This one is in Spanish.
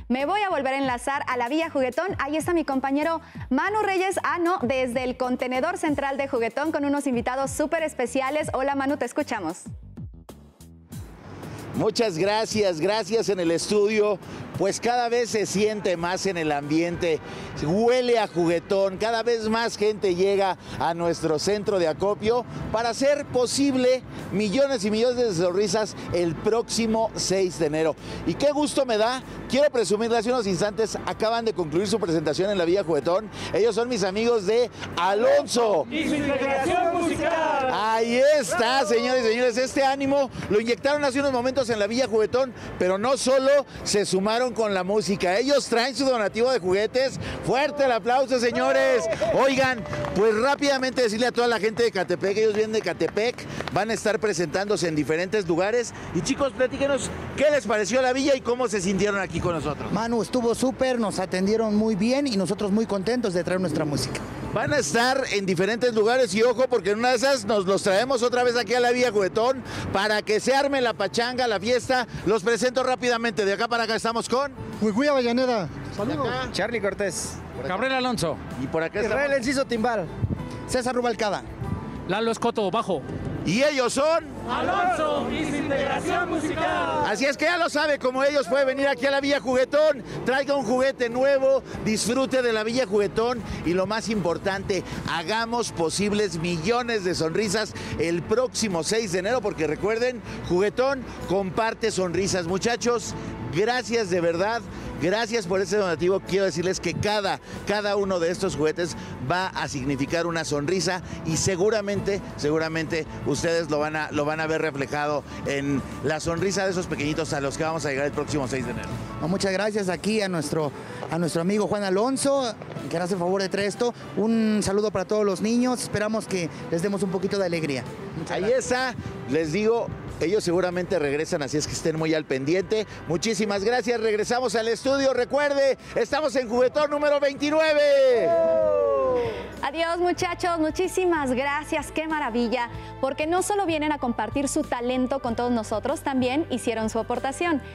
me voy a volver a enlazar a la Villa Juguetón. Ahí está mi compañero Manu Reyes, desde el contenedor central de Juguetón con unos invitados súper especiales. Hola Manu, te escuchamos. Muchas gracias, gracias en el estudio. Pues cada vez se siente más en el ambiente, huele a Juguetón, cada vez más gente llega a nuestro centro de acopio para hacer posible millones y millones de sonrisas el próximo 6 de enero. Y qué gusto me da, quiero presumirles, hace unos instantes acaban de concluir su presentación en la Villa Juguetón. Ellos son mis amigos de Alonso. Y su integración musical. Ahí está, señores y señores, este ánimo lo inyectaron hace unos momentos en la Villa Juguetón, pero no solo se sumaron con la música, ellos traen su donativo de juguetes. Fuerte el aplauso, señores. Oigan, pues rápidamente decirle a toda la gente de Catepec, ellos vienen de Catepec, van a estar presentándose en diferentes lugares. Y chicos, platíquenos qué les pareció la villa y cómo se sintieron aquí con nosotros. Manu, estuvo súper, nos atendieron muy bien y nosotros muy contentos de traer nuestra música. Van a estar en diferentes lugares y ojo, porque en una de esas nos los traemos otra vez aquí a la Villa Juguetón para que se arme la pachanga, la fiesta. Los presento rápidamente. De acá para acá estamos con Huihuy Avellaneda. Saludos. Charlie Cortés. Gabriel Alonso. Y por acá Israel Enciso Timbal. César Rubalcaba. Lalo Escoto, bajo. Y ellos son Alonso y su integración musical. Así es que ya lo sabe, como ellos puede venir aquí a la Villa Juguetón, traiga un juguete nuevo, disfrute de la Villa Juguetón y lo más importante, hagamos posibles millones de sonrisas el próximo 6 de enero, porque recuerden, Juguetón comparte sonrisas. Muchachos, gracias de verdad. Gracias por este donativo. Quiero decirles que cada uno de estos juguetes va a significar una sonrisa y seguramente ustedes lo van a ver reflejado en la sonrisa de esos pequeñitos a los que vamos a llegar el próximo 6 de enero. Muchas gracias aquí a nuestro amigo Juan Alonso, que nos hace el favor de traer esto. Un saludo para todos los niños. Esperamos que les demos un poquito de alegría. Ahí está, les digo. Ellos seguramente regresan, así es que estén muy al pendiente. Muchísimas gracias, regresamos al estudio. Recuerde, estamos en Juguetón número 29. Adiós muchachos, muchísimas gracias, qué maravilla, porque no solo vienen a compartir su talento con todos nosotros, también hicieron su aportación.